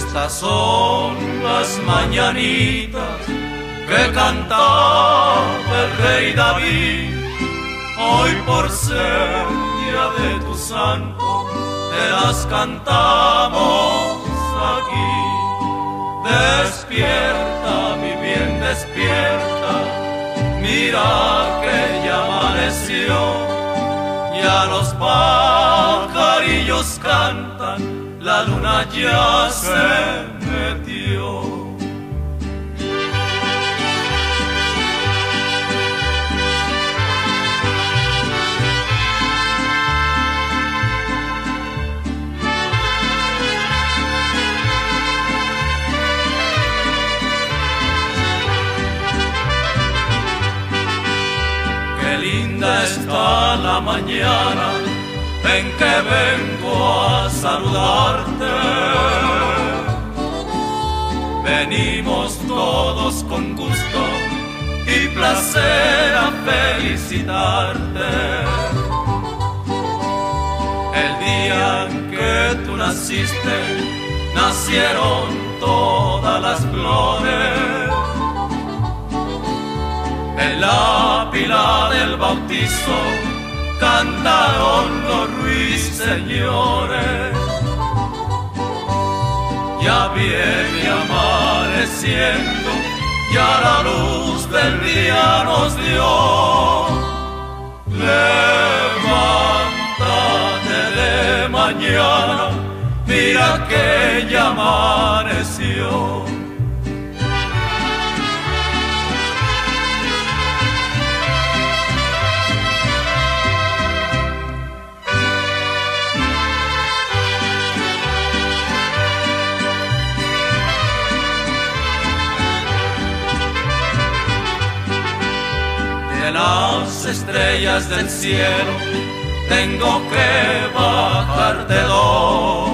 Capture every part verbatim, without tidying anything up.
Estas son las mañanitas que cantaba el rey David. Hoy por ser día de tu santo, te las cantamos aquí. Despierta, mi bien, despierta, mira que ya amaneció, ya los pajarillos cantan, la luna ya se metió. Qué linda está la mañana en que vengo a saludarte. Venimos todos con gusto y placer a felicitarte. El día en que tú naciste, nacieron todas las flores. En la pila del bautizo cantaron los ruiseñores. Ya viene amaneciendo, ya la luz del día nos dio. Levántate de mañana, mira que ya amaneció. De las estrellas del cielo tengo que bajarte dos,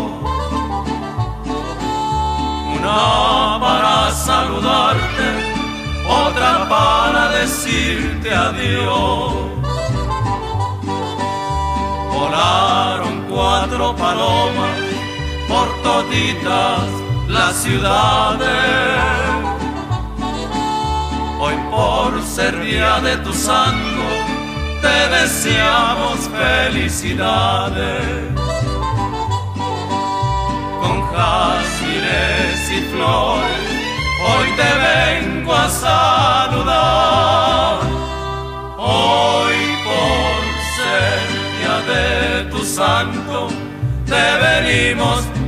una para saludarte, otra para decirte adiós. Volaron cuatro palomas por toditas las ciudades. Hoy por ser día de tu santo, te deseamos felicidades. Con jazmines y flores, hoy te vengo a saludar. Hoy por ser día de tu santo, te venimos